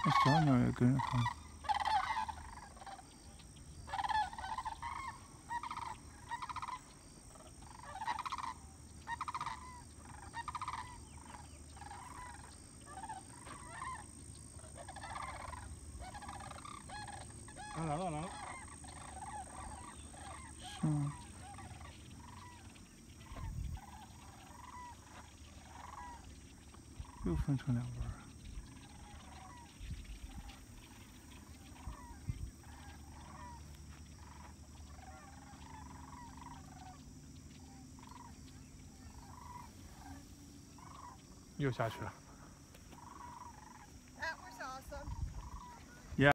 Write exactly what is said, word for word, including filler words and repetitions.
那小鸟也跟着它们。 啊，来了来了。 是吗？又分成两半儿。 又下去了。